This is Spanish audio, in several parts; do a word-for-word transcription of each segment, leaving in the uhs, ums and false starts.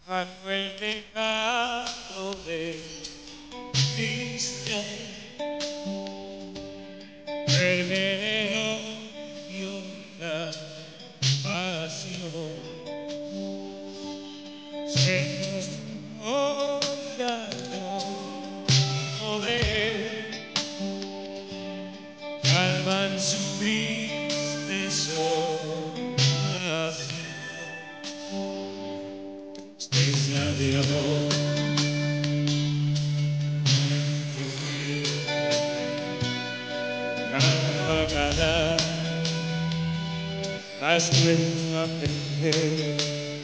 Cuando el legado de Cristian reveló la pasión, se nos ganó poder, calman su triste soledad. Estrella de amor, apagará las nuevas mujeres.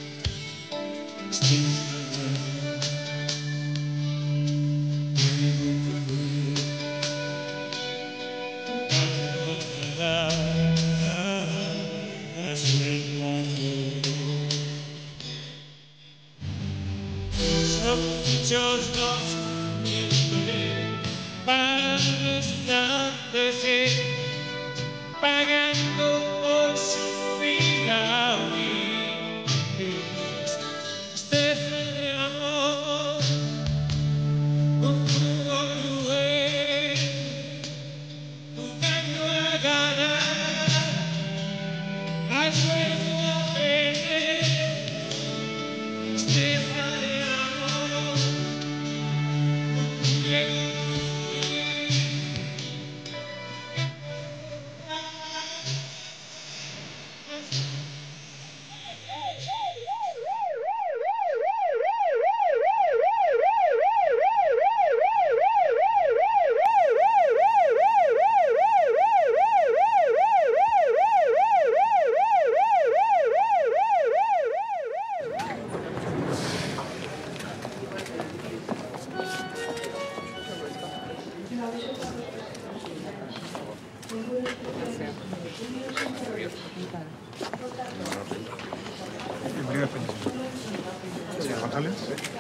Muchos dos pasantes pagando por su vida. Usted de amor, un mujer, buscando a ganar, al sueño a perder. Usted de amor, un Señor González.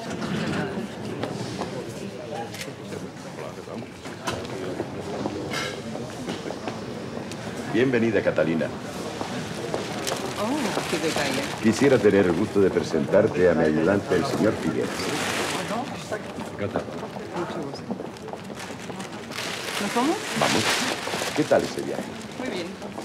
Bienvenida, Catalina. Oh, qué detalle. Quisiera tener el gusto de presentarte a mi ayudante, el señor Figueres. Mucho gusto. ¿Nos vamos? Vamos. ¿Qué tal ese viaje? Muy bien.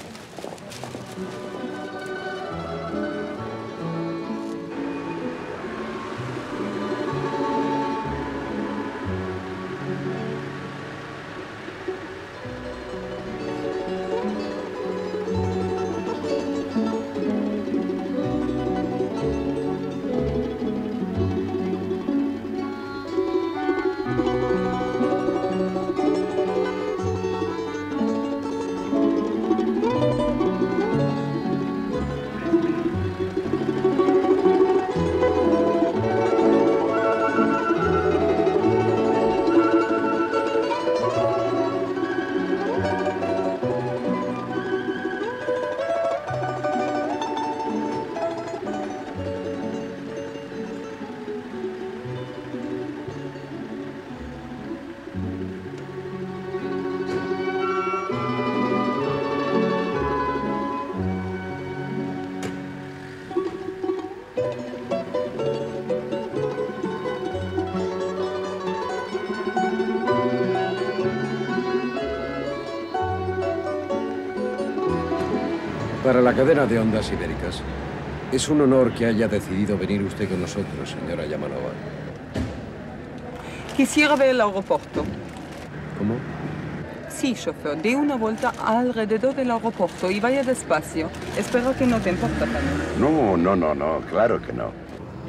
Para la cadena de ondas ibéricas, es un honor que haya decidido venir usted con nosotros, señora Yamanova. Quisiera ver el aeropuerto. ¿Cómo? Sí, chofer, dé una vuelta alrededor del aeropuerto y vaya despacio. Espero que no te importa también. No, no, no, no, claro que no.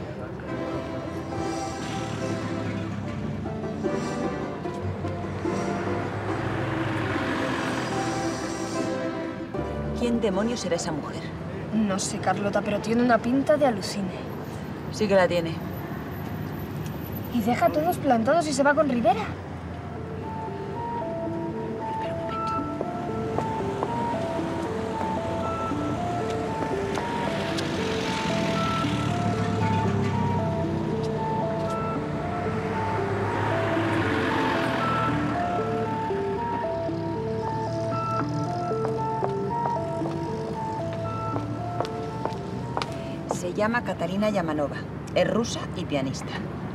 ¿Quién demonios era esa mujer? No sé, Carlota, pero tiene una pinta de alucine. Sí que la tiene. Y deja a todos plantados y se va con Rivera. Espera un momento. Se llama Catalina Yamanova. Es rusa y pianista.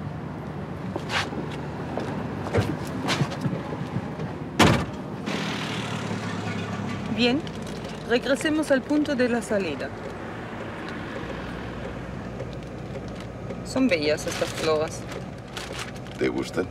Bien, regresemos al punto de la salida. Son bellas estas flores. ¿Te gustan?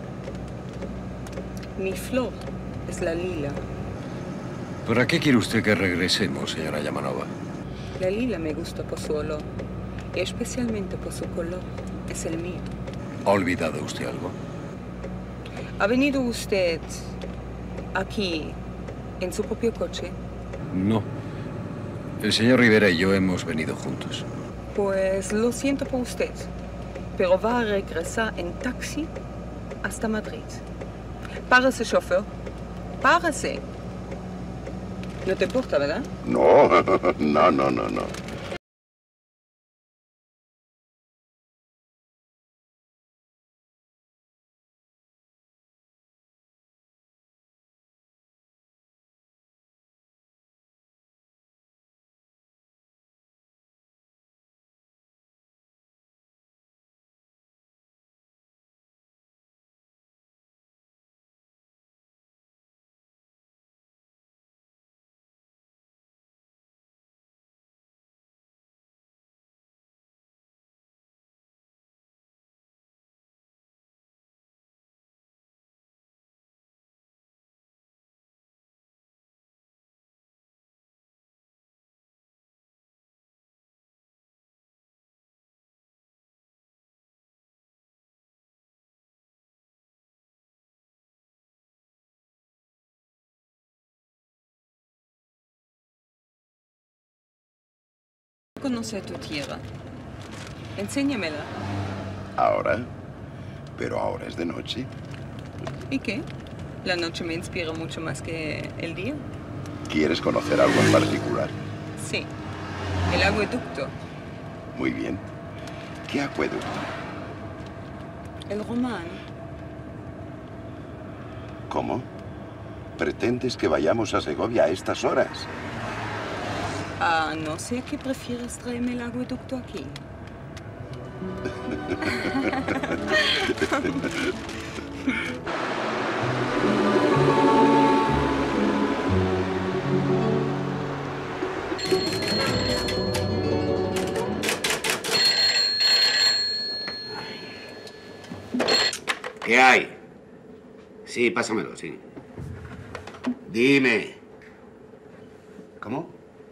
Mi flor es la lila. ¿Para qué quiere usted que regresemos, señora Yamanova? La lila me gusta por su olor y especialmente por su color. Es el mío. ¿Ha olvidado usted algo? ¿Ha venido usted aquí en su propio coche? No. El señor Rivera y yo hemos venido juntos. Pues lo siento por usted, pero va a regresar en taxi hasta Madrid. Párese, chofer. Párese. No te importa, ¿verdad? No, no, no, no, no. Conoce tu tierra. Enséñamela. Ahora, pero ahora es de noche. ¿Y qué? La noche me inspira mucho más que el día. ¿Quieres conocer algo en particular? Sí, el acueducto. Muy bien. ¿Qué acueducto? El román. ¿Cómo? ¿Pretendes que vayamos a Segovia a estas horas? Ah, no sé qué prefieres traerme el acueducto aquí. ¿Qué hay? Sí, pásamelo, sí. Dime. ¿Cómo?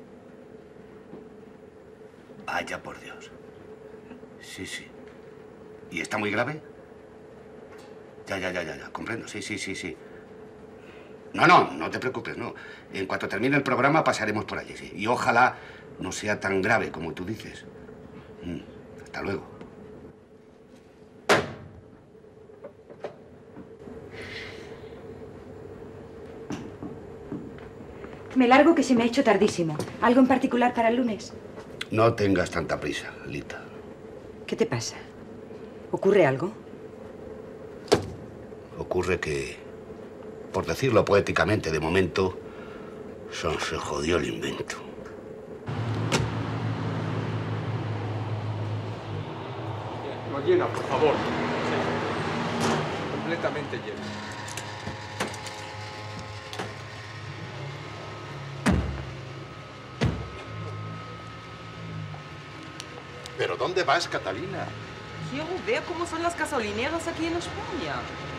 Vaya por Dios. Sí, sí. ¿Y está muy grave? Ya, ya, ya, ya, ya. Comprendo. Sí, sí, sí, sí. No, no, no te preocupes, no. En cuanto termine el programa pasaremos por allí, sí. Y ojalá no sea tan grave como tú dices. Mm. Hasta luego. Me largo, que se me ha hecho tardísimo. ¿Algo en particular para el lunes? No tengas tanta prisa, Lita. ¿Qué te pasa? ¿Ocurre algo? Ocurre que, por decirlo poéticamente, de momento, son se jodió el invento. Lo llena, por favor. Sí. Completamente lleno. ¿Pero dónde vas, Catalina? Quiero ver cómo son las gasolineras aquí en España.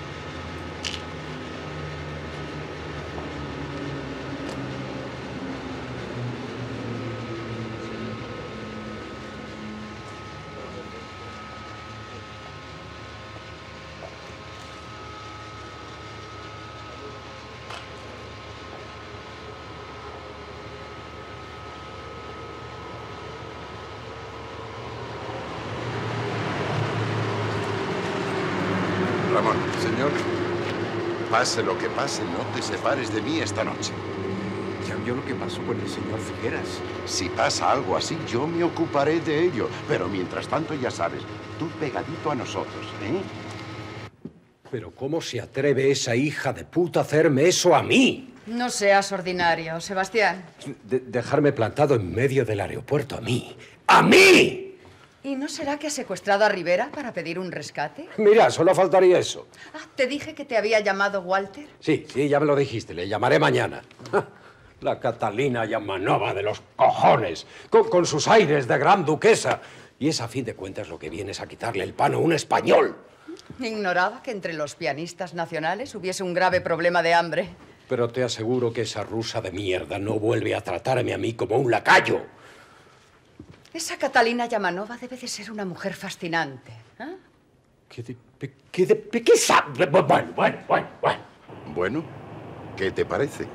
Ramón, Señor, pase lo que pase, no te separes de mí esta noche. ya vio lo que pasó con el señor Figueras. Si pasa algo así, yo me ocuparé de ello. Pero mientras tanto, ya sabes, tú pegadito a nosotros, ¿eh? Pero ¿cómo se atreve esa hija de puta a hacerme eso a mí? No seas ordinario, Sebastián. De- dejarme plantado en medio del aeropuerto a mí. ¡A mí! ¿Y no será que ha secuestrado a Rivera para pedir un rescate? Mira, solo faltaría eso. Ah, ¿te dije que te había llamado Walter? Sí, sí, ya me lo dijiste. Le llamaré mañana. La Catalina Yamanova de los cojones, con, con sus aires de gran duquesa. Y es, a fin de cuentas, lo que viene es a quitarle el pan a un español. Ignoraba que entre los pianistas nacionales hubiese un grave problema de hambre. Pero te aseguro que esa rusa de mierda no vuelve a tratarme a mí como un lacayo. Esa Catalina Yamanova debe de ser una mujer fascinante. ¿Eh? ¿Qué de, qué de, qué sabe? Bueno, bueno, bueno, bueno. Bueno, ¿qué te parece?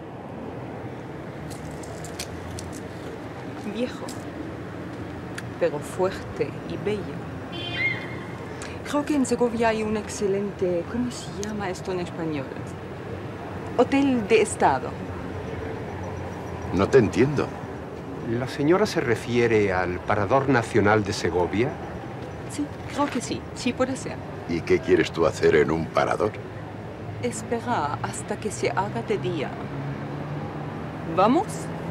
Viejo, pero fuerte y bello. Creo que en Segovia hay un excelente... ¿Cómo se llama esto en español? Hotel de Estado. No te entiendo. ¿La señora se refiere al Parador Nacional de Segovia? Sí, creo que sí. Sí puede ser. ¿Y qué quieres tú hacer en un parador? Espera hasta que se haga de día. ¿Vamos?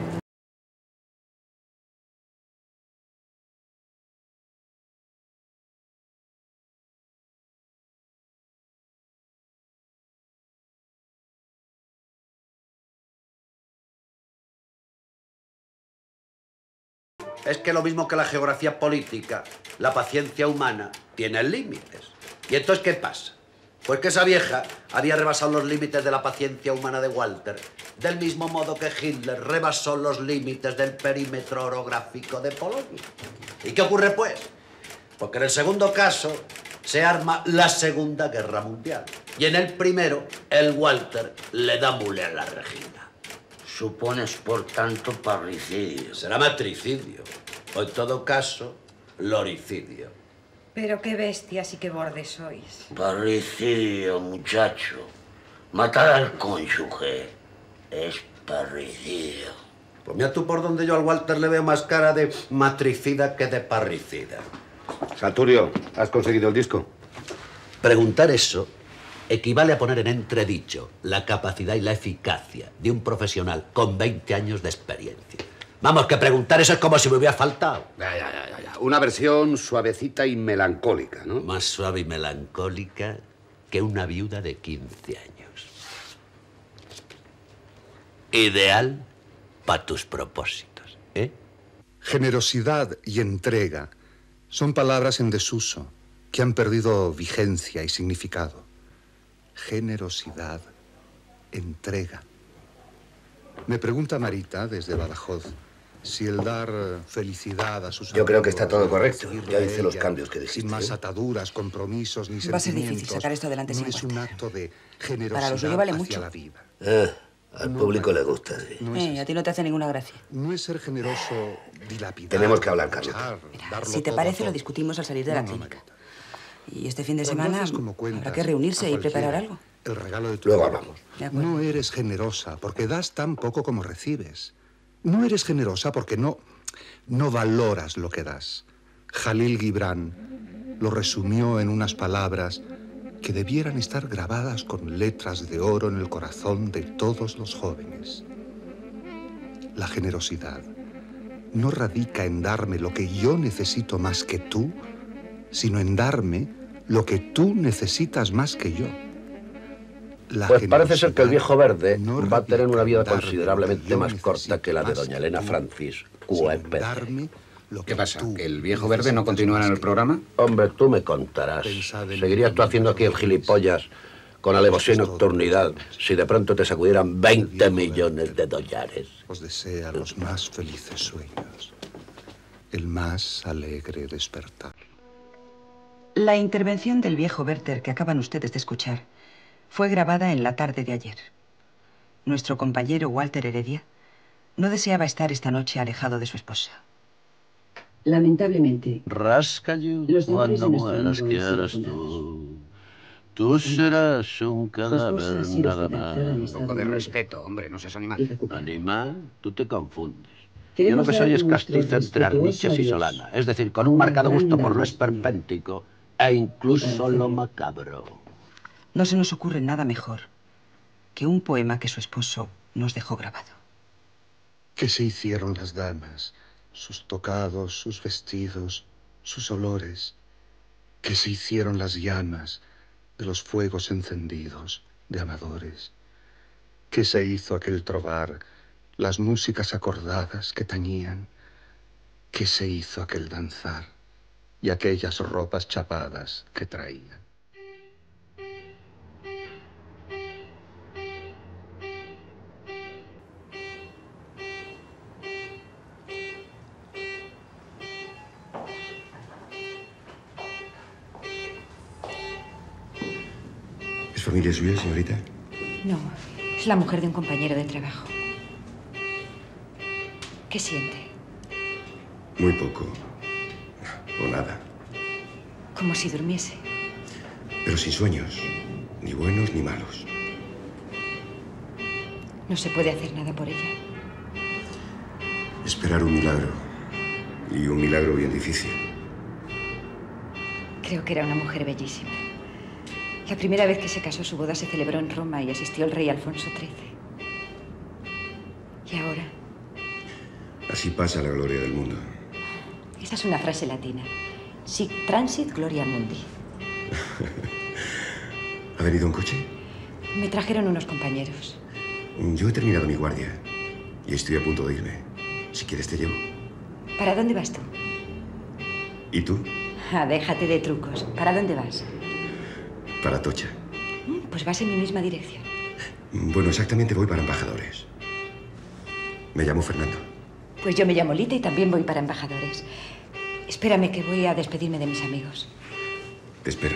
Es que lo mismo que la geografía política, la paciencia humana tiene límites. ¿Y entonces qué pasa? Pues que esa vieja había rebasado los límites de la paciencia humana de Walter, del mismo modo que Hitler rebasó los límites del perímetro orográfico de Polonia. ¿Y qué ocurre, pues? Porque en el segundo caso se arma la Segunda Guerra Mundial. Y en el primero, el Walter le da mule a la Regina. Supones, por tanto, parricidio. Será matricidio, o en todo caso, loricidio. Pero qué bestias y qué bordes sois. Parricidio, muchacho. Matar al cónyuge es parricidio. Pues mira tú por donde yo al Walter le veo más cara de matricida que de parricida. Saturio, ¿has conseguido el disco? Preguntar eso equivale a poner en entredicho la capacidad y la eficacia de un profesional con veinte años de experiencia. Vamos, que preguntar eso es como si me hubiera faltado. Ya, ya, ya, ya. Una versión suavecita y melancólica, ¿no? Más suave y melancólica que una viuda de quince años. Ideal para tus propósitos, ¿eh? Generosidad y entrega son palabras en desuso que han perdido vigencia y significado. Generosidad, entrega. Me pregunta Marita, desde Badajoz, si el dar felicidad a sus Yo creo que está todo correcto. seguirle Ya a hice los ella, cambios que dijiste. sin más ¿eh? ataduras, compromisos ni Va a ser sentimientos. difícil sacar esto adelante no sin es un Walter. acto de generosidad Para lo suyo vale hacia mucho. la vida. Eh, al público le gusta, sí. No es Eh, a ti no te hace ninguna gracia. No es ser generoso dilapidar. Tenemos que hablar, Carlos. echar, Mira, darlo si te todo a parece, lo todo. discutimos al salir de la No, no, clínica. Marita. Y este fin de Cuando semana haces como cuentas habrá que reunirse a y preparar cualquiera algo. El regalo de tu Luego vida. hablamos. De acuerdo. No eres generosa porque das tan poco como recibes. No eres generosa porque no, no valoras lo que das. Jalil Gibran lo resumió en unas palabras que debieran estar grabadas con letras de oro en el corazón de todos los jóvenes. La generosidad no radica en darme lo que yo necesito más que tú, sino en darme lo que tú necesitas más que yo. La Pues parece ser que el viejo verde no va a tener una vida radica en darme considerablemente lo que yo más corta que la de necesito doña más Elena que tú, Francis sino en Cuépete. darme lo ¿Qué que pasa? tú ¿Que el viejo verde no continuará en el programa? Hombre, tú me contarás. Pensad en ¿Seguirías tú haciendo aquí el gilipollas con alevosía y nocturnidad si de pronto te sacudieran veinte millones de dólares? Os desea los más felices sueños, el más alegre despertar. La intervención del viejo Werther que acaban ustedes de escuchar fue grabada en la tarde de ayer. Nuestro compañero Walter Heredia no deseaba estar esta noche alejado de su esposa. Lamentablemente, Rascallo, Los deberes cuando de nuestro mueras amigo quieras son tú. Tú serás un cadáver ha sido nada hospitalizada en más. estado Un poco de de respeto, hombre, no seas animal. y recuperada. Animal, tú te confundes. Yo Queremos lo que soy dar es nuestro castizo entre respetuoso Arniches y adiós Solana, es decir, con un a una marcado gusto gran por lo dama esperpéntico e incluso lo macabro. No se nos ocurre nada mejor que un poema que su esposo nos dejó grabado. ¿Qué se hicieron las damas? Sus tocados, sus vestidos, sus olores, que se hicieron las llamas de los fuegos encendidos de amadores, que se hizo aquel trobar, las músicas acordadas que tañían, que se hizo aquel danzar y aquellas ropas chapadas que traían. ¿Es familia suya, señorita? No, es la mujer de un compañero de trabajo. ¿Qué siente? Muy poco. O nada. Como si durmiese. Pero sin sueños. Ni buenos ni malos. No se puede hacer nada por ella. Esperar un milagro. Y un milagro bien difícil. Creo que era una mujer bellísima. La primera vez que se casó, su boda se celebró en Roma y asistió el rey Alfonso trece. ¿Y ahora? Así pasa la gloria del mundo. Esta es una frase latina. Sic transit gloria mundi. ¿Ha venido un coche? Me trajeron unos compañeros. Yo he terminado mi guardia y estoy a punto de irme. Si quieres te llevo. ¿Para dónde vas tú? ¿Y tú? Ah, déjate de trucos. ¿Para dónde vas? Para Atocha. Pues vas en mi misma dirección. Bueno, exactamente voy para embajadores. Me llamo Fernando. Pues yo me llamo Lita y también voy para embajadores. Espérame que voy a despedirme de mis amigos. Te espero.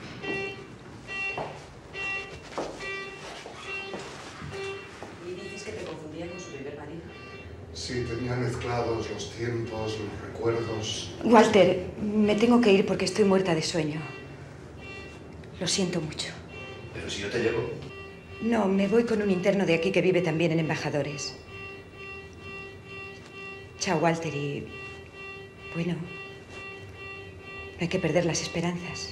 ¿Y dices que te confundía con su primer marido? Sí, tenía mezclados los tiempos, los recuerdos. Walter, me tengo que ir porque estoy muerta de sueño. Lo siento mucho. Pero si yo te llevo. No, me voy con un interno de aquí que vive también en embajadores. Chao, Walter, y... bueno, no hay que perder las esperanzas.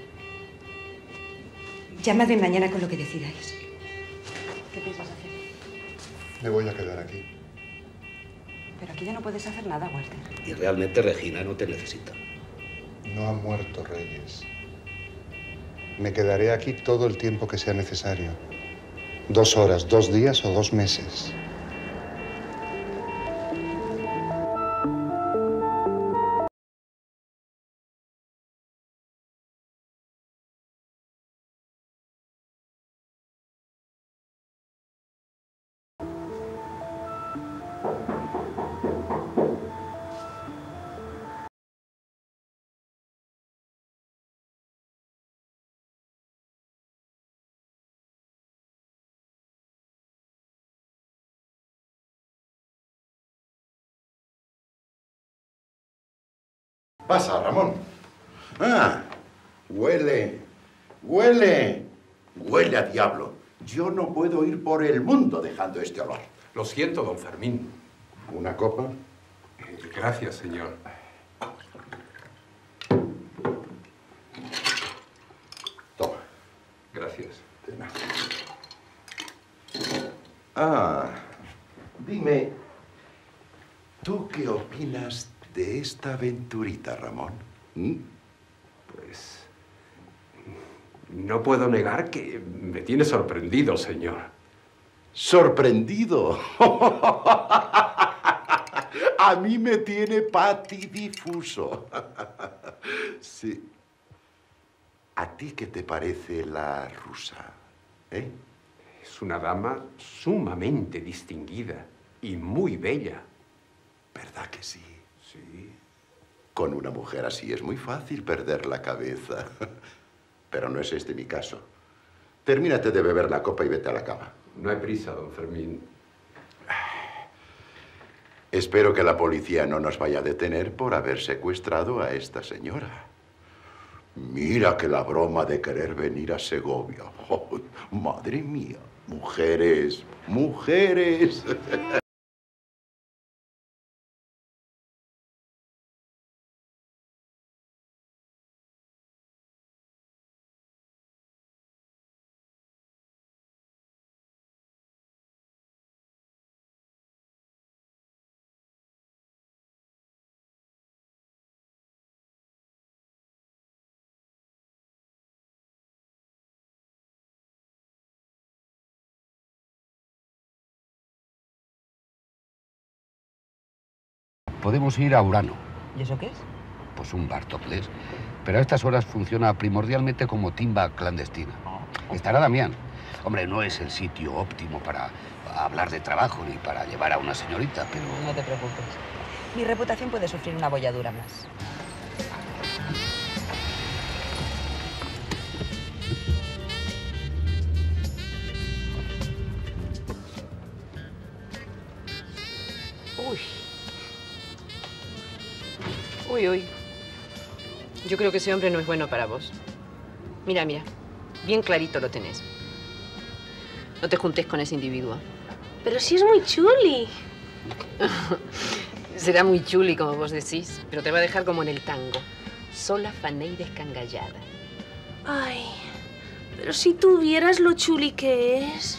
Llamadme mañana con lo que decidáis. ¿Qué piensas hacer? Me voy a quedar aquí. Pero aquí ya no puedes hacer nada, Walter. Y realmente Regina no te necesita. No ha muerto Reyes. Me quedaré aquí todo el tiempo que sea necesario. Dos horas, dos días o dos meses. Pasa, Ramón. Ah, huele, huele, huele a diablo. Yo no puedo ir por el mundo dejando este olor. Lo siento, don Fermín. ¿Una copa? Eh, gracias, señor. Toma. Gracias. De nada. Ah, dime, ¿tú qué opinas de esta aventurita, Ramón? ¿Mm? Pues... no puedo negar que me tiene sorprendido, señor. ¿Sorprendido? A mí me tiene patidifuso. Sí. ¿A ti qué te parece la rusa? ¿Eh? Es una dama sumamente distinguida y muy bella. ¿Verdad que sí? Sí. Con una mujer así es muy fácil perder la cabeza. Pero no es este mi caso. Termínate de beber la copa y vete a la cama. No hay prisa, don Fermín. Espero que la policía no nos vaya a detener por haber secuestrado a esta señora. Mira que la broma de querer venir a Segovia. Oh, madre mía. Mujeres, mujeres. podemos ir a Urano. ¿Y eso qué es? Pues un bar topless. Pero a estas horas funciona primordialmente como timba clandestina. Estará Damián. Hombre, no es el sitio óptimo para hablar de trabajo ni para llevar a una señorita, pero... No te preocupes. Mi reputación puede sufrir una bolladura más. Uy. Uy, uy. Yo creo que ese hombre no es bueno para vos. Mira, mira. Bien clarito lo tenés. No te juntes con ese individuo. Pero sí es muy chuli. Será muy chuli, como vos decís, pero te va a dejar como en el tango. Sola, fané y descangallada. Ay, pero si tú vieras lo chuli que es.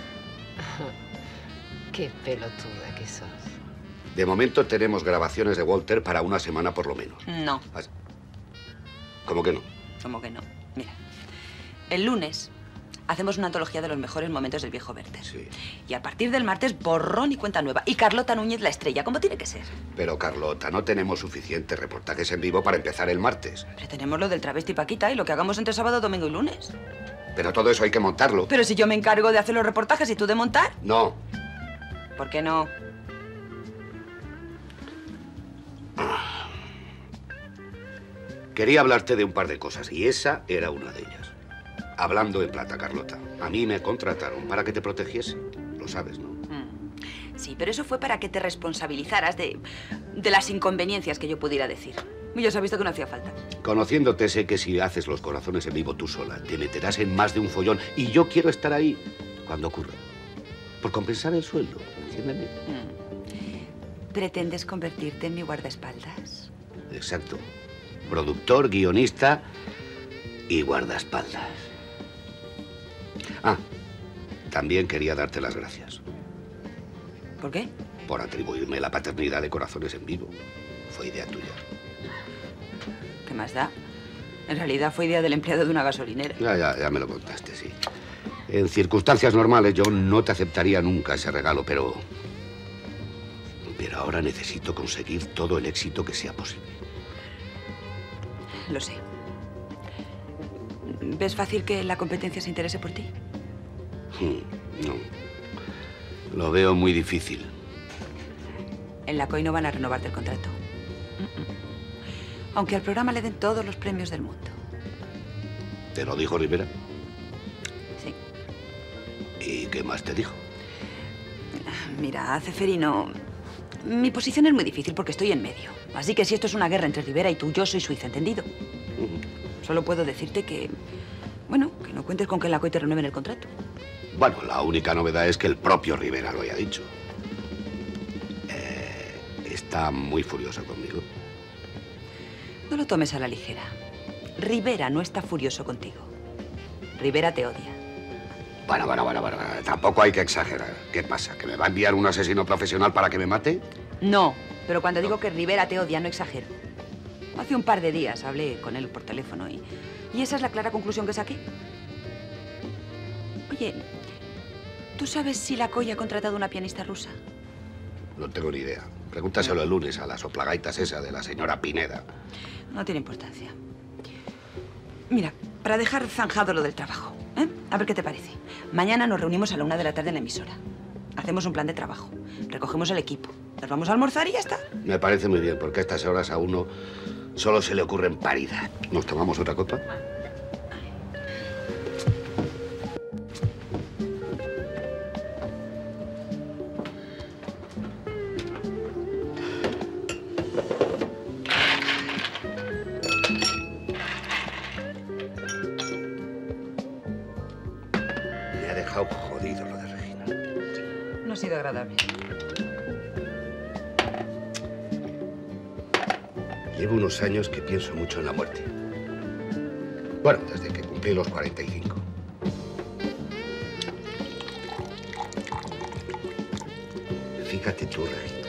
Qué pelotuda que sos. De momento tenemos grabaciones de Walter para una semana por lo menos. No. ¿Cómo que no? ¿Cómo que no? Mira, el lunes hacemos una antología de los mejores momentos del viejo Werther. Sí. Y a partir del martes, borrón y cuenta nueva. Y Carlota Núñez la estrella, como tiene que ser. Pero, Carlota, no tenemos suficientes reportajes en vivo para empezar el martes. Pero tenemos lo del travesti Paquita y lo que hagamos entre sábado, domingo y lunes. Pero todo eso hay que montarlo. Pero si yo me encargo de hacer los reportajes y tú de montar. No. ¿Por qué no? Quería hablarte de un par de cosas y esa era una de ellas. Hablando en plata, Carlota. A mí me contrataron para que te protegiese. Lo sabes, ¿no? Sí, pero eso fue para que te responsabilizaras de, de las inconveniencias que yo pudiera decir. Y ya se ha visto que no hacía falta. Conociéndote, sé que si haces los corazones en vivo tú sola, te meterás en más de un follón. Y yo quiero estar ahí cuando ocurra. Por compensar el sueldo, entiéndeme. Mm. ¿Pretendes convertirte en mi guardaespaldas? Exacto. Productor, guionista y guardaespaldas. Ah, también quería darte las gracias. ¿Por qué? Por atribuirme la paternidad de Corazones en Vivo. Fue idea tuya. ¿Qué más da? En realidad fue idea del empleado de una gasolinera. Ya, ya, ya me lo contaste, sí. En circunstancias normales yo no te aceptaría nunca ese regalo, pero... Pero ahora necesito conseguir todo el éxito que sea posible. Lo sé. ¿Ves fácil que la competencia se interese por ti? No. Lo veo muy difícil. En la C O I no van a renovarte el contrato. Aunque al programa le den todos los premios del mundo. ¿Te lo dijo Rivera? Sí. ¿Y qué más te dijo? Mira, Ceferino, mi posición es muy difícil porque estoy en medio. Así que si esto es una guerra entre Rivera y tú, yo soy Suiza, ¿entendido? Uh-huh. Solo puedo decirte que, bueno, que no cuentes con que la C O I te renueven el contrato. Bueno, la única novedad es que el propio Rivera lo haya dicho. Eh, está muy furioso conmigo. No lo tomes a la ligera. Rivera no está furioso contigo. Rivera te odia. Bueno, bueno, bueno, bueno, tampoco hay que exagerar. ¿Qué pasa? ¿Que me va a enviar un asesino profesional para que me mate? No, pero cuando digo que Rivera te odia, no exagero. Hace un par de días hablé con él por teléfono y, y esa es la clara conclusión que saqué. Oye, ¿tú sabes si la C O I ha contratado una pianista rusa? No tengo ni idea. Pregúntaselo el lunes a la soplagaitas esa de la señora Pineda. No tiene importancia. Mira, para dejar zanjado lo del trabajo, ¿eh? A ver qué te parece. Mañana nos reunimos a la una de la tarde en la emisora. Hacemos un plan de trabajo. Recogemos el equipo. Nos vamos a almorzar y ya está. Me parece muy bien, porque a estas horas a uno solo se le ocurren paridas. ¿Nos tomamos otra copa? Me ha dejado jodido lo de Regina. No ha sido agradable. Llevo unos años que pienso mucho en la muerte. Bueno, desde que cumplí los cuarenta y cinco. Fíjate tú, Regina.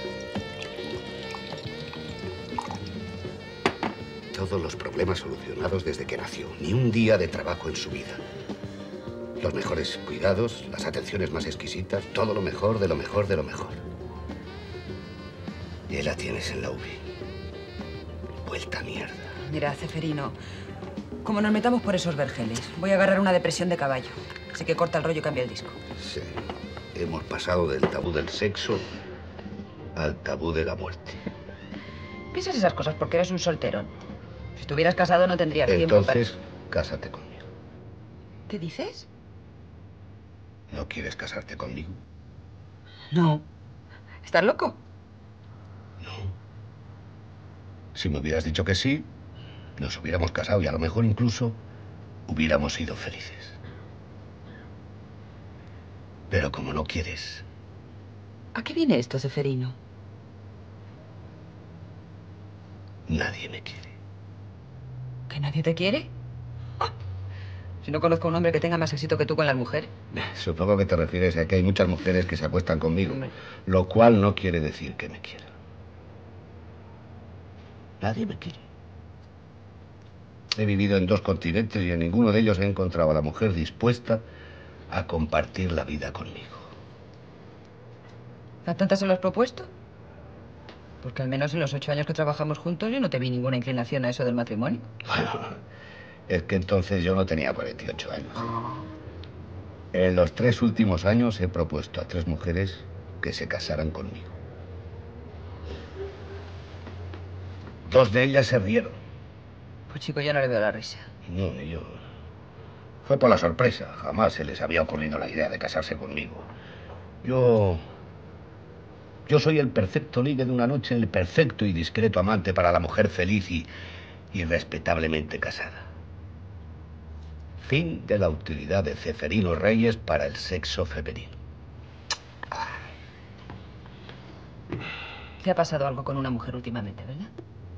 Todos los problemas solucionados desde que nació. Ni un día de trabajo en su vida. Los mejores cuidados, las atenciones más exquisitas, todo lo mejor de lo mejor de lo mejor. Y ahí la tienes en la U B I. Vuelta a mierda. Mira, Ceferino, como nos metamos por esos vergeles, voy a agarrar una depresión de caballo. Así que corta el rollo y cambia el disco. Sí. Hemos pasado del tabú del sexo al tabú de la muerte. Piensas esas cosas porque eres un solterón. Si estuvieras casado no tendrías tiempo para... Entonces, cásate conmigo. ¿Qué dices? ¿No quieres casarte conmigo? No. ¿Estás loco? Si me hubieras dicho que sí, nos hubiéramos casado y a lo mejor incluso hubiéramos sido felices. Pero como no quieres... ¿A qué viene esto, Ceferino? Nadie me quiere. ¿Que nadie te quiere? Ah, si no conozco a un hombre que tenga más éxito que tú con las mujeres. Supongo que te refieres a que hay muchas mujeres que se acuestan conmigo, lo cual no quiere decir que me quieran. Nadie me quiere. He vivido en dos continentes y en ninguno de ellos he encontrado a la mujer dispuesta a compartir la vida conmigo. ¿A tantas se lo has propuesto? Porque al menos en los ocho años que trabajamos juntos yo no te vi ninguna inclinación a eso del matrimonio. Bueno, es que entonces yo no tenía cuarenta y ocho años. En los tres últimos años he propuesto a tres mujeres que se casaran conmigo. Dos de ellas se rieron. Pues chico, yo no le veo la risa. No, ni yo. Fue por la sorpresa. Jamás se les había ocurrido la idea de casarse conmigo. Yo... Yo soy el perfecto ligue de una noche, el perfecto y discreto amante para la mujer feliz y, y respetablemente casada. Fin de la utilidad de Ceferino Reyes para el sexo femenino. Te ha pasado algo con una mujer últimamente, ¿verdad?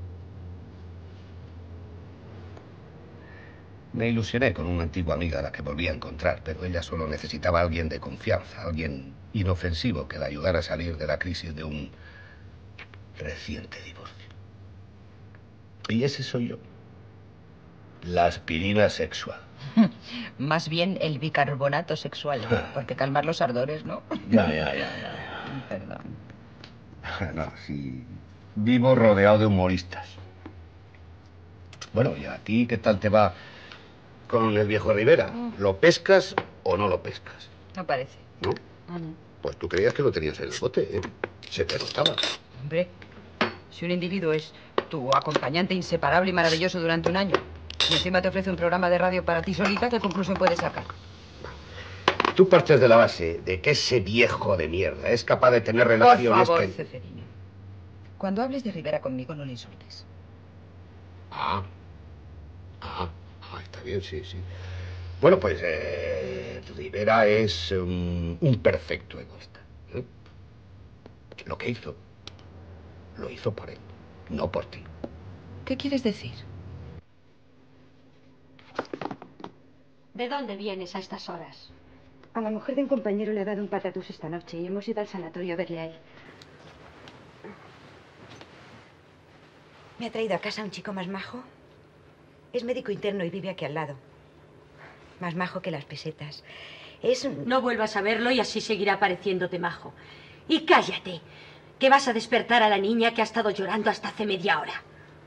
Me ilusioné con una antigua amiga a la que volví a encontrar, pero ella solo necesitaba a alguien de confianza, alguien inofensivo que la ayudara a salir de la crisis de un reciente divorcio. Y ese soy yo. La aspirina sexual. Más bien el bicarbonato sexual, porque calmar los ardores, ¿no? Ya, ya, ya, ya. Perdón. No, sí. Vivo rodeado de humoristas. Bueno, ¿y a ti qué tal te va con el viejo Rivera? ¿Lo pescas o no lo pescas? No parece. ¿No? Ah, no. Pues tú creías que lo tenías en el bote, ¿eh? Se te notaba. Hombre, si un individuo es tu acompañante inseparable y maravilloso durante un año y encima te ofrece un programa de radio para ti solita, ¿qué conclusión puedes sacar? Tú partes de la base de que ese viejo de mierda es capaz de tener relaciones Por favor, que... Ceferino. Cuando hables de Rivera conmigo, no le insultes. Ah. Ah, ah, está bien, sí, sí. Bueno, pues eh, Rivera es um, un perfecto egoísta. ¿eh? Lo que hizo, lo hizo por él, no por ti. ¿Qué quieres decir? ¿De dónde vienes a estas horas? A la mujer de un compañero le ha dado un patatús esta noche y hemos ido al sanatorio a verle a él. Me ha traído a casa un chico más majo. Es médico interno y vive aquí al lado. Más majo que las pesetas. Es un... No vuelvas a verlo y así seguirá pareciéndote majo. Y cállate, que vas a despertar a la niña que ha estado llorando hasta hace media hora.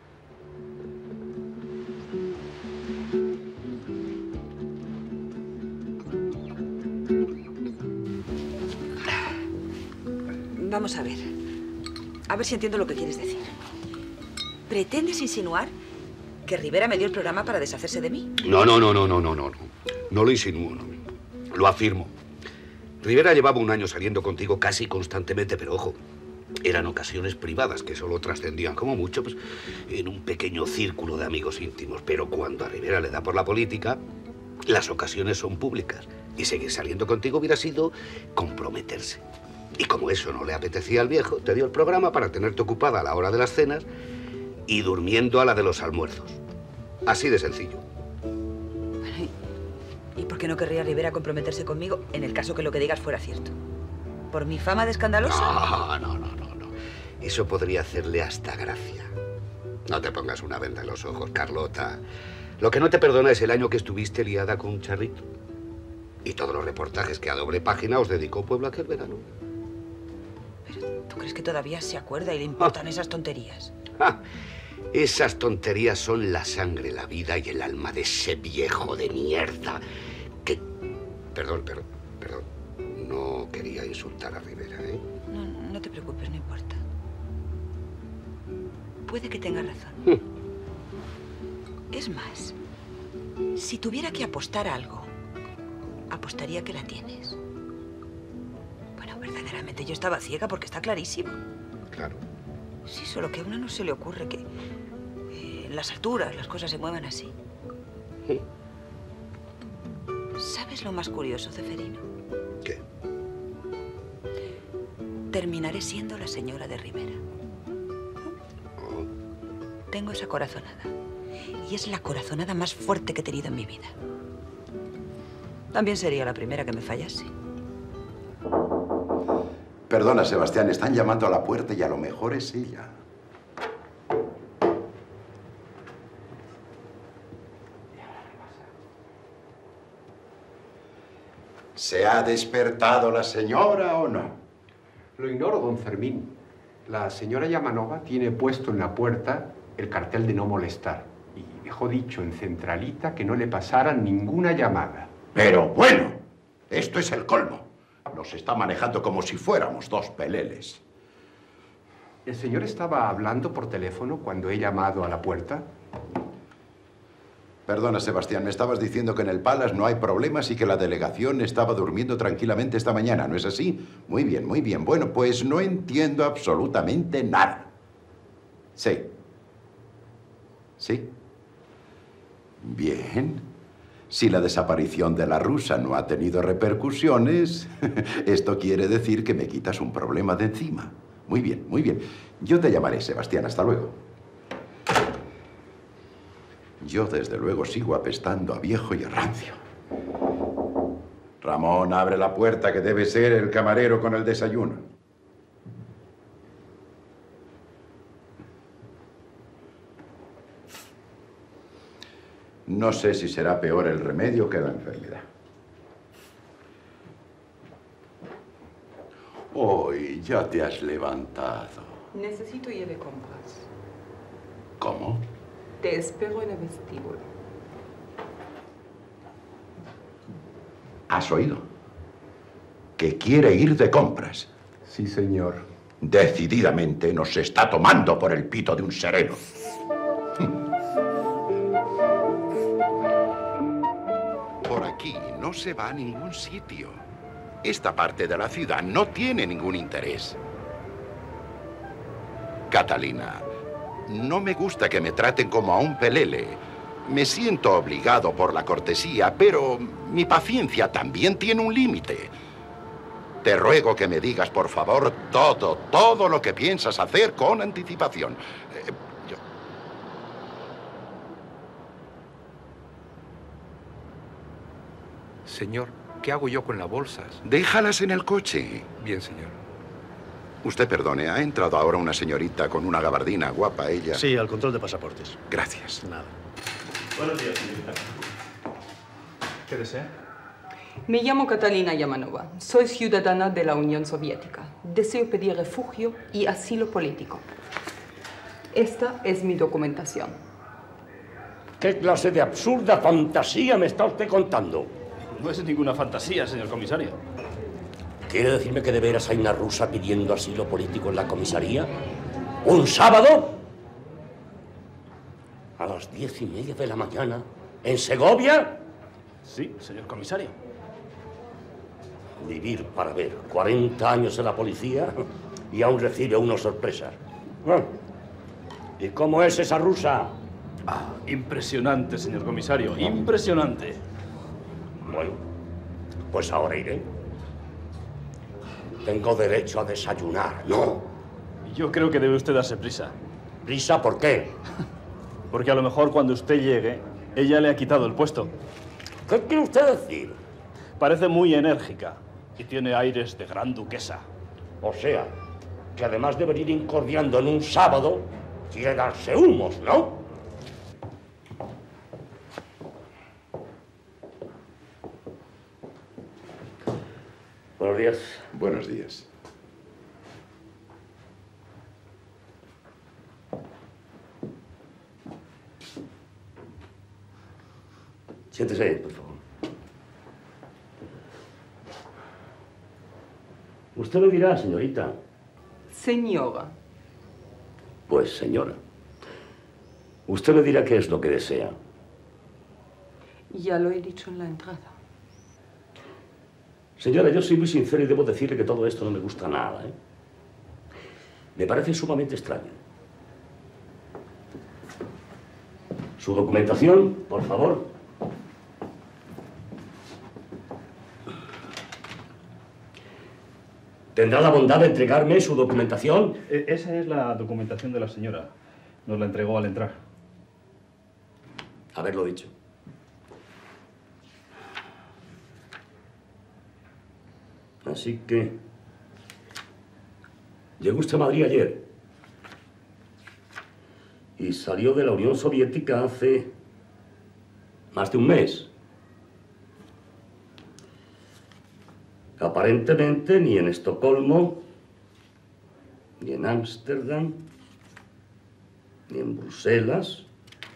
Vamos a ver. A ver si entiendo lo que quieres decir. ¿Pretendes insinuar que Rivera me dio el programa para deshacerse de mí? No, no, no, no, no, no, no. No lo insinúo, no. Lo afirmo. Rivera llevaba un año saliendo contigo casi constantemente, pero ojo, eran ocasiones privadas que solo trascendían como mucho pues, en un pequeño círculo de amigos íntimos. Pero cuando a Rivera le da por la política, las ocasiones son públicas. Y seguir saliendo contigo hubiera sido comprometerse. Y como eso no le apetecía al viejo, te dio el programa para tenerte ocupada a la hora de las cenas y durmiendo a la de los almuerzos. Así de sencillo. ¿Y por qué no querría Rivera comprometerse conmigo en el caso que lo que digas fuera cierto? ¿Por mi fama de escandalosa? No, no, no, no, no. Eso podría hacerle hasta gracia. No te pongas una venda en los ojos, Carlota. Lo que no te perdona es el año que estuviste liada con un charrito. Y todos los reportajes que a doble página os dedicó Puebla aquel verano. ¿Tú crees que todavía se acuerda y le importan esas tonterías? Ah, esas tonterías son la sangre, la vida y el alma de ese viejo de mierda que... Perdón, perdón, perdón. No quería insultar a Rivera, ¿eh? No, no te preocupes, no importa. Puede que tenga razón. Mm. Es más, si tuviera que apostar algo, apostaría que la tienes. Bueno, verdaderamente yo estaba ciega porque está clarísimo. Claro. Sí, solo que a uno no se le ocurre que eh, en las alturas las cosas se muevan así. Sí. ¿Sabes lo más curioso, Ceferino? ¿Qué? Terminaré siendo la señora de Rivera. Oh. Tengo esa corazonada. Y es la corazonada más fuerte que he tenido en mi vida. También sería la primera que me fallase. Perdona, Sebastián, están llamando a la puerta y a lo mejor es ella. ¿Se ha despertado la señora o no? Lo ignoro, don Fermín. La señora Yamanova tiene puesto en la puerta el cartel de no molestar. Y dejó dicho en centralita que no le pasaran ninguna llamada. Pero bueno, esto es el colmo. Nos está manejando como si fuéramos dos peleles. ¿El señor estaba hablando por teléfono cuando he llamado a la puerta? Perdona, Sebastián, me estabas diciendo que en el Palace no hay problemas y que la delegación estaba durmiendo tranquilamente esta mañana, ¿no es así? Muy bien, muy bien. Bueno, pues no entiendo absolutamente nada. Sí. ¿Sí? Bien. Si la desaparición de la rusa no ha tenido repercusiones, esto quiere decir que me quitas un problema de encima. Muy bien, muy bien. Yo te llamaré, Sebastián. Hasta luego. Yo, desde luego, sigo apestando a viejo y a rancio. Ramón, abre la puerta, que debe ser el camarero con el desayuno. No sé si será peor el remedio que la enfermedad. Hoy ya te has levantado. Necesito ir de compras. ¿Cómo? Te espero en el vestíbulo. ¿Has oído? Que quiere ir de compras. Sí, señor. Decididamente nos está tomando por el pito de un sereno. Por aquí no se va a ningún sitio. Esta parte de la ciudad no tiene ningún interés. Catalina, no me gusta que me traten como a un pelele. Me siento obligado por la cortesía, pero mi paciencia también tiene un límite. Te ruego que me digas, por favor, todo, todo lo que piensas hacer con anticipación. Eh, yo... Señor, ¿qué hago yo con las bolsas? Déjalas en el coche. Bien, señor. Usted perdone, ha entrado ahora una señorita con una gabardina guapa, ella. Sí, al control de pasaportes. Gracias. Nada. Buenos días, señorita. ¿Qué desea? Me llamo Catalina Yamanova. Soy ciudadana de la Unión Soviética. Deseo pedir refugio y asilo político. Esta es mi documentación. ¿Qué clase de absurda fantasía me está usted contando? No es ninguna fantasía, señor comisario. ¿Quiere decirme que de veras hay una rusa pidiendo asilo político en la comisaría? ¿Un sábado? ¿A las diez y media de la mañana? ¿En Segovia? Sí, señor comisario. Vivir para ver. cuarenta años en la policía y aún recibe una sorpresa. Bueno, ¿y cómo es esa rusa? Ah, impresionante, señor comisario. Impresionante. Bueno, pues ahora iré. Tengo derecho a desayunar, ¿no? Yo creo que debe usted darse prisa. ¿Prisa por qué? Porque a lo mejor cuando usted llegue, ella le ha quitado el puesto. ¿Qué quiere usted decir? Parece muy enérgica y tiene aires de gran duquesa. O sea, que además de venir incordiando en un sábado, quiere darse humos, ¿no? Buenos días. Buenos días. Siéntese, por favor. Usted me dirá, señorita. Señora. Pues, señora. Usted me dirá qué es lo que desea. Ya lo he dicho en la entrada. Señora, yo soy muy sincero y debo decirle que todo esto no me gusta nada, ¿eh? Me parece sumamente extraño. Su documentación, por favor. ¿Tendrá la bondad de entregarme su documentación? E- esa es la documentación de la señora. Nos la entregó al entrar. Haberlo dicho. Así que... Llegó usted a Madrid ayer. Y salió de la Unión Soviética hace... más de un mes. Aparentemente ni en Estocolmo, ni en Ámsterdam, ni en Bruselas,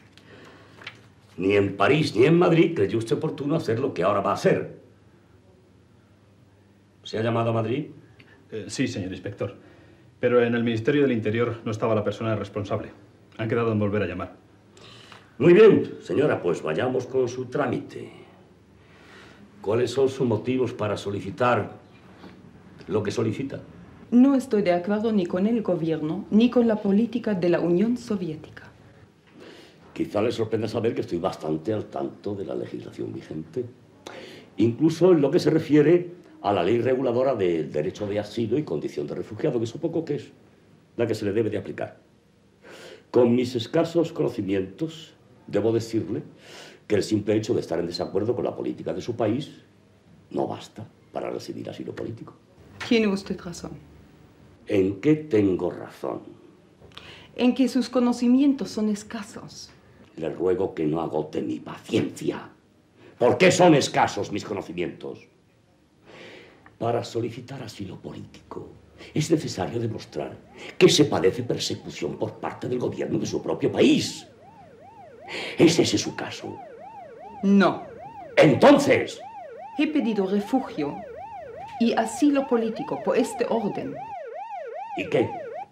ni en París, ni en Madrid creyó usted oportuno hacer lo que ahora va a hacer. ¿Se ha llamado a Madrid? Eh, sí, señor inspector. Pero en el Ministerio del Interior no estaba la persona responsable. Han quedado en volver a llamar. Muy bien, señora, pues vayamos con su trámite. ¿Cuáles son sus motivos para solicitar lo que solicita? No estoy de acuerdo ni con el gobierno ni con la política de la Unión Soviética. Quizá le sorprenda saber que estoy bastante al tanto de la legislación vigente, incluso en lo que se refiere a la ley reguladora del derecho de asilo y condición de refugiado, que supongo que es la que se le debe de aplicar. Con mis escasos conocimientos, debo decirle que el simple hecho de estar en desacuerdo con la política de su país no basta para recibir asilo político. Tiene usted razón. ¿En qué tengo razón? En que sus conocimientos son escasos. Le ruego que no agote mi paciencia. ¿Por qué son escasos mis conocimientos? Para solicitar asilo político es necesario demostrar que se padece persecución por parte del gobierno de su propio país. ¿Es ese su caso? No. Entonces... He pedido refugio y asilo político por este orden. ¿Y qué?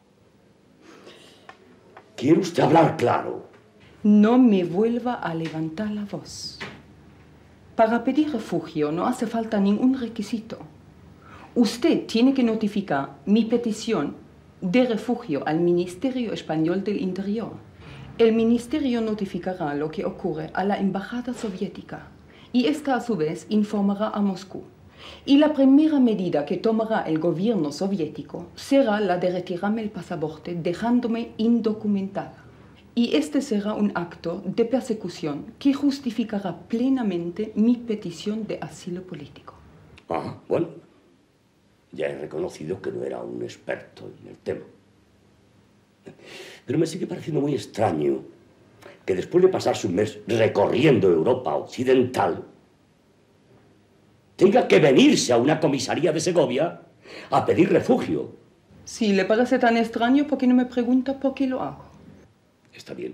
¿Quiere usted hablar claro? No me vuelva a levantar la voz. Para pedir refugio no hace falta ningún requisito. Usted tiene que notificar mi petición de refugio al Ministerio Español del Interior. El Ministerio notificará lo que ocurre a la Embajada Soviética y esta a su vez informará a Moscú. Y la primera medida que tomará el gobierno soviético será la de retirarme el pasaporte dejándome indocumentada. Y este será un acto de persecución que justificará plenamente mi petición de asilo político. Ah, bueno, ya he reconocido que no era un experto en el tema. Pero me sigue pareciendo muy extraño que después de pasarse un mes recorriendo Europa Occidental, tenga que venirse a una comisaría de Segovia a pedir refugio. Si le parece tan extraño, ¿por qué no me pregunta por qué lo hago? Está bien.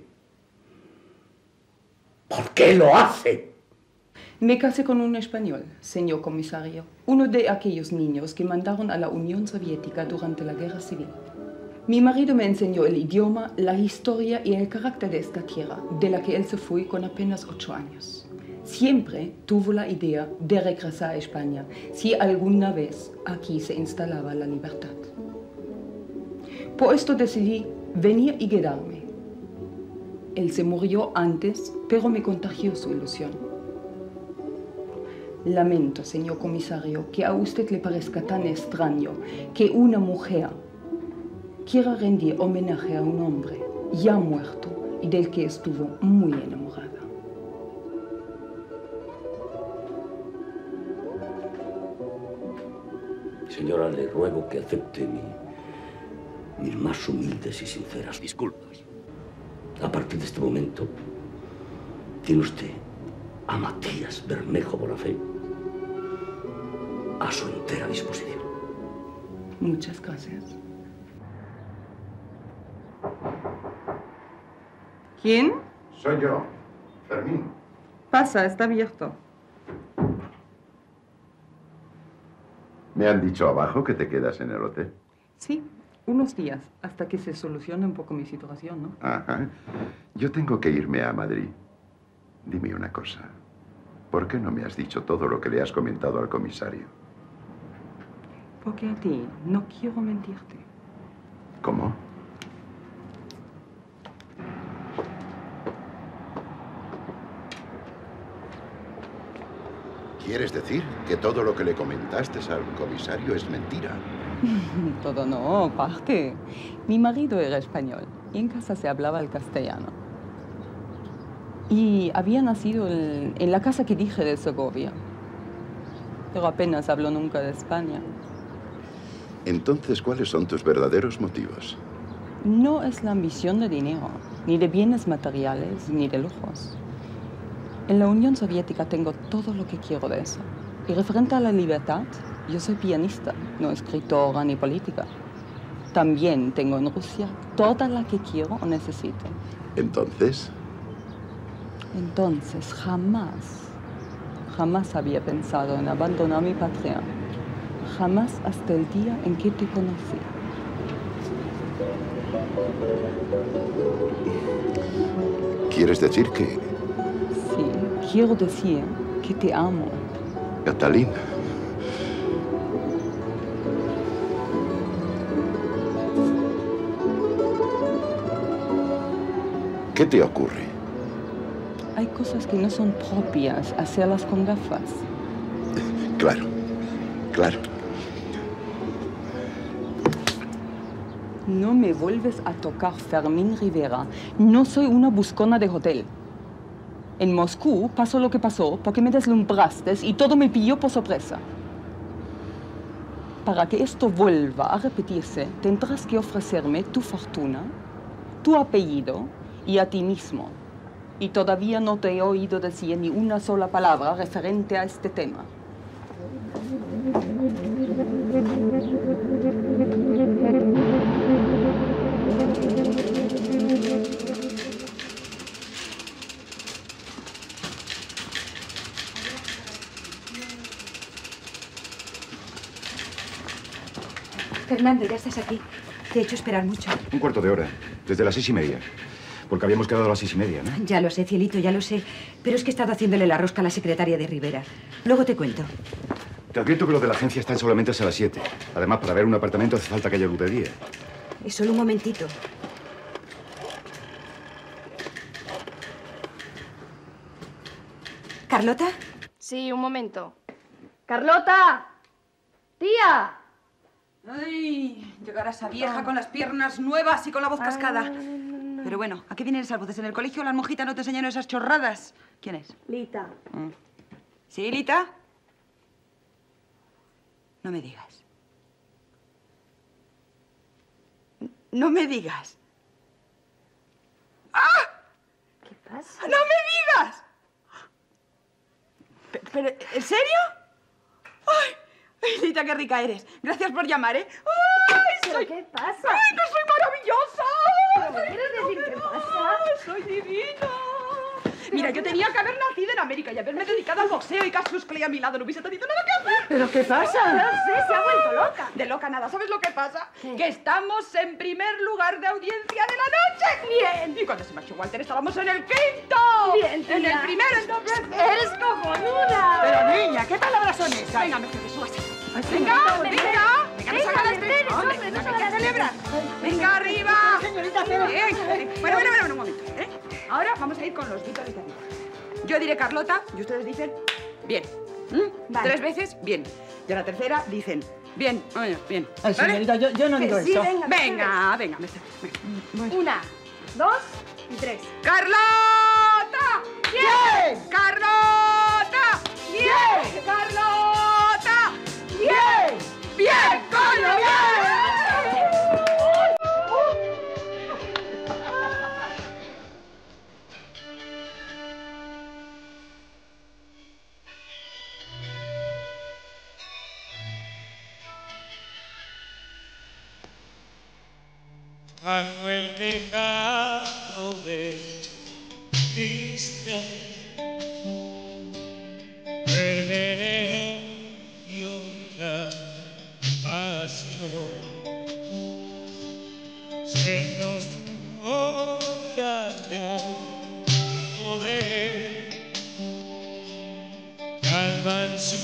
¿Por qué lo hace? Me casé con un español, señor comisario, uno de aquellos niños que mandaron a la Unión Soviética durante la Guerra Civil. Mi marido me enseñó el idioma, la historia y el carácter de esta tierra, de la que él se fue con apenas ocho años. Siempre tuvo la idea de regresar a España, si alguna vez aquí se instalaba la libertad. Por esto decidí venir y quedarme. Él se murió antes, pero me contagió su ilusión. Lamento, señor comisario, que a usted le parezca tan extraño que una mujer quiera rendir homenaje a un hombre ya muerto y del que estuvo muy enamorada. Señora, le ruego que acepte mi, mis más humildes y sinceras disculpas. A partir de este momento, tiene usted a Matías Bermejo Bonafé a su entera disposición. Muchas gracias. ¿Quién? Soy yo, Fermín. Pasa, está abierto. Me han dicho abajo que te quedas en el hotel. Sí, unos días, hasta que se solucione un poco mi situación, ¿no? Ajá. Yo tengo que irme a Madrid. Dime una cosa. ¿Por qué no me has dicho todo lo que le has comentado al comisario? Porque a ti no quiero mentirte. ¿Cómo? ¿Quieres decir que todo lo que le comentaste al comisario es mentira? Todo no, parte. Mi marido era español y en casa se hablaba el castellano. Y había nacido en, en la casa que dije de Segovia. Pero apenas habló nunca de España. Entonces, ¿cuáles son tus verdaderos motivos? No es la ambición de dinero, ni de bienes materiales, ni de lujos. En la Unión Soviética tengo todo lo que quiero de eso. Y referente a la libertad, yo soy pianista, no escritora ni política. También tengo en Rusia toda la que quiero o necesito. ¿Entonces? Entonces, jamás, jamás había pensado en abandonar mi patria. Jamás hasta el día en que te conocí. ¿Quieres decir que...? Sí, quiero decir que te amo. Catalina. ¿Qué te ocurre? Hay cosas que no son propias hacerlas con gafas. Claro, claro. No me vuelves a tocar, Fermín Rivera. No soy una buscona de hotel. En Moscú pasó lo que pasó porque me deslumbraste y todo me pilló por sorpresa. Para que esto vuelva a repetirse, tendrás que ofrecerme tu fortuna, tu apellido y a ti mismo. Y todavía no te he oído decir ni una sola palabra referente a este tema. Fernando, ya estás aquí. Te he hecho esperar mucho. Un cuarto de hora, desde las seis y media. Porque habíamos quedado a las seis y media, ¿no? Ya lo sé, cielito, ya lo sé. Pero es que he estado haciéndole la rosca a la secretaria de Rivera. Luego te cuento. Te advierto que los de la agencia están solamente hasta las siete. Además, para ver un apartamento hace falta que haya luz de día. Es solo un momentito. ¿Carlota? Sí, un momento. ¡Carlota! ¡Tía! ¡Ay! Llegará esa vieja con las piernas nuevas y con la voz cascada. Pero bueno, ¿a qué vienen esas voces? ¿En el colegio las monjitas no te enseñaron esas chorradas? ¿Quién es? Lita. Mm. ¿Sí, Lita? No me digas. No me digas. ¡Ah! ¿Qué pasa? ¡No me digas! Pe- ¿Pero, en serio? ¡Ay! ¡Ay, Lita, qué rica eres! Gracias por llamar, ¿eh? ¡Ay, ¿Pero soy... qué pasa? ¡Ay, que soy maravillosa! ¿Pero me quieres decir qué pasa? ¡Soy divina! Mira, yo tenía que haber nacido en América y haberme dedicado al boxeo y Cassius Clay a mi lado. No hubiese tenido nada que hacer. ¿Pero qué pasa? No sé, se ha vuelto loca. De loca nada. ¿Sabes lo que pasa? ¿Qué? Que estamos en primer lugar de audiencia de la noche. Bien. Y cuando se marchó Walter estábamos en el quinto. Bien, tía. En el primero, entonces... ¡Eres cojonuda! Pero niña, ¿qué palabras son esas? Venga, Mercedes, súbase. Venga, venga. Venga, no se haga la estrella. Hombre, venga, que celebras. Venga, arriba. Señorita, pero... Bien. Bueno, bueno, bueno, un momento, ¿eh? Ahora vamos a ir con los gritos de arriba. Yo diré Carlota y ustedes dicen bien. ¿Mm? Vale. Tres veces, bien. Y a la tercera dicen bien. Oye, bien. Ay, ¿Vale? señorita, yo, yo no Que digo sí, eso. venga, venga, venga, Mercedes, venga. Una, dos y tres. ¡Carlota! ¡Bien! ¡Carlota! ¡Bien! ¡Carlota! ¡Bien! ¡Bien, coño, bien! Bajo el tejado de cristal poder, calman su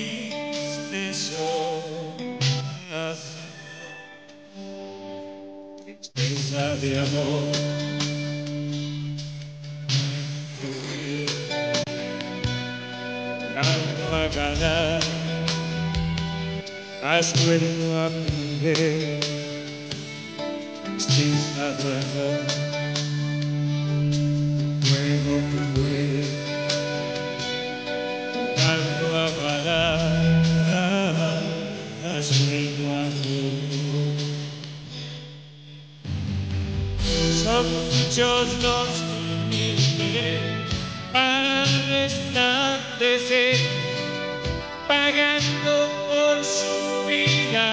tristeza, tristeza de amor. Algo a ganar, has vuelto a perder, tristeza nueva, juego cruel. Algo a ganar, has vuelto a perder. Son muchos los límites para resplandecer, pagando por su vida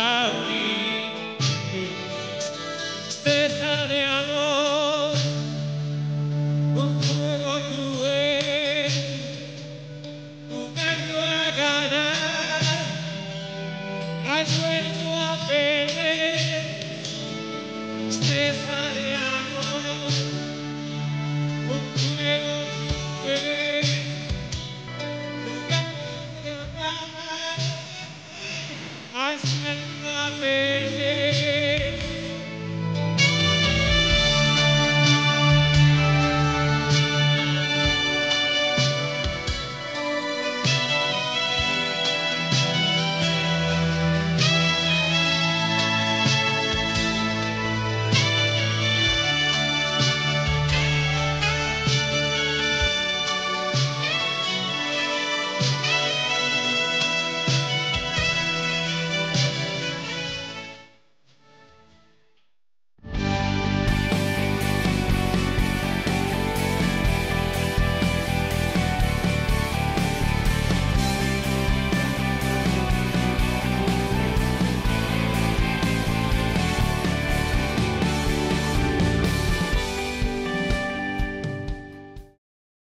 tristeza de amor, un juego cruel, jugando a ganar, has vuelto a perder, tristeza de amor, un juego